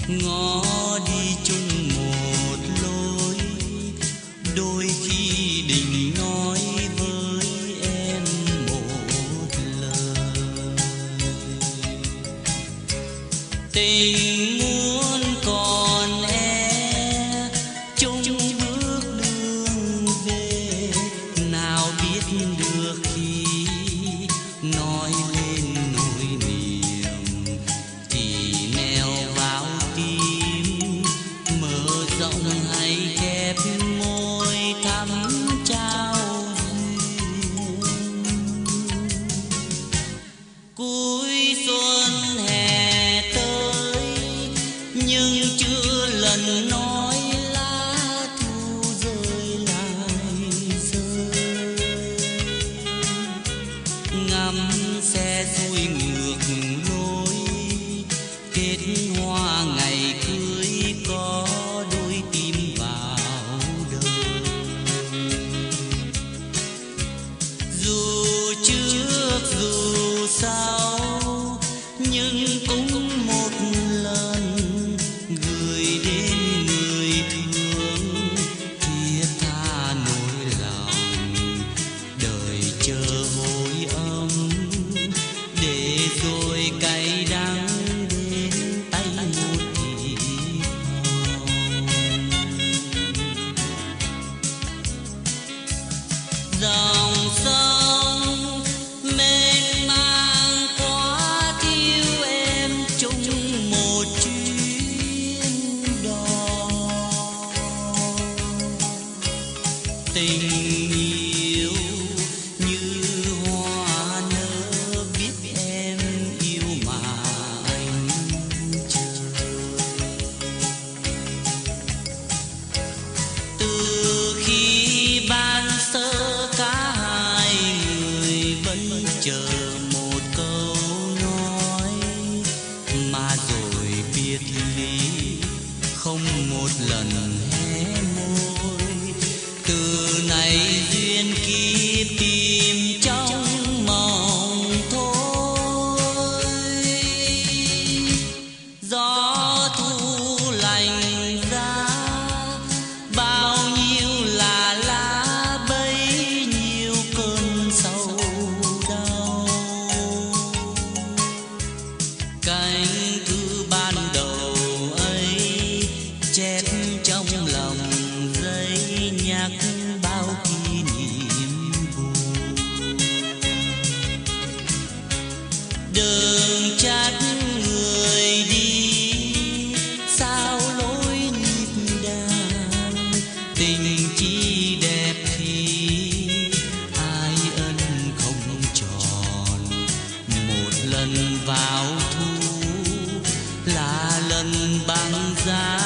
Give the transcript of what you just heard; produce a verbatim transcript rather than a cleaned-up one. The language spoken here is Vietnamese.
ngõ đi chung một lối, đôi khi định nói với em một lời. Tình muốn còn e chung bước đường về, nào biết được khi nói lên nỗi niềm chỉ neo vào tim, mở rộng hay khép môi thắm trao duyên. Cuối xuân hè tới nhưng chưa lần nói lá thu rơi lại rơi, ngắm xe xuôi ngược lối, kết hoa ngày cưới có đôi tim vào đời. Dù trước dù sau nhưng cũng một lần gửi đến người thương thiết tha nỗi lòng, đời chờ hồi âm để rồi cay đắng đến tay một thì dòng sông mênh mang quá thiếu em chung một chuyến đò. Tình yêu như hoa nở biết em yêu mà anh chờ. Từ khi ban sơ cả hai người vẫn chờ một câu nói, mà rồi biệt ly không một lần hé môi. Từ này duyên kiếp tìm trong mộng thôi. Gió thu lạnh giá bao nhiêu là lá bấy nhiêu cơn sầu đau. Cánh thư ban đầu ấy chép trong lòng giấy nhắc bao kỷ niệm buồn. Đừng trách người đi sao lối nhịp đàn, tình chỉ đẹp khi ai ân không tròn. Một lần vào thu là lần băng giá